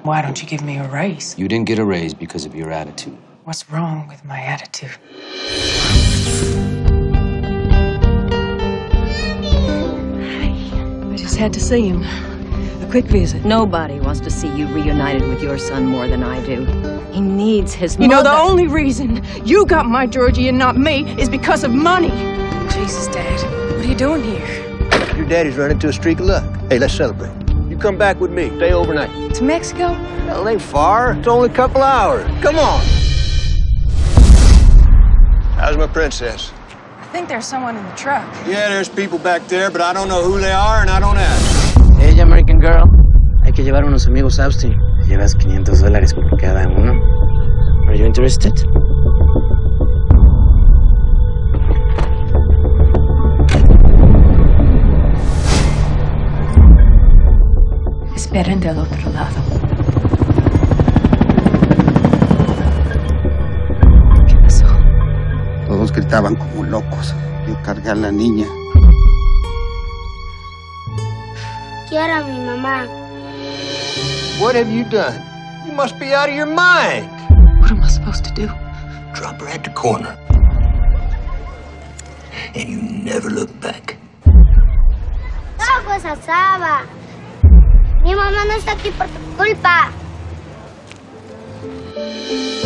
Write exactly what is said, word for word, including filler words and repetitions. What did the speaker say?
Why don't you give me a raise? You didn't get a raise because of your attitude. What's wrong with my attitude? I just had to see him. A quick visit. Nobody wants to see you reunited with your son more than I do. He needs his You mother. know, the only reason you got my Georgie and not me is because of money. Jesus, Dad, what are you doing here? Your daddy's run into a streak of luck. Hey, let's celebrate. You come back with me. Stay overnight. To Mexico? Hell, it ain't far. It's only a couple hours. Come on. How's my princess? I think there's someone in the truck. Yeah, there's people back there, but I don't know who they are and I don't ask. Hey, American girl. Hay que llevar unos amigos a Austin. Llevas quinientos dólares por cada uno. Are you interested? Esperen del otro lado. ¿Qué pasó? Todos gritaban como locos. Yo cargué a la niña. Quiero a mi mamá. What have you done? You must be out of your mind. What am I supposed to do? Drop her at the corner. And you never look back. Todo es asaba. Mi mamá no está aquí por tu culpa.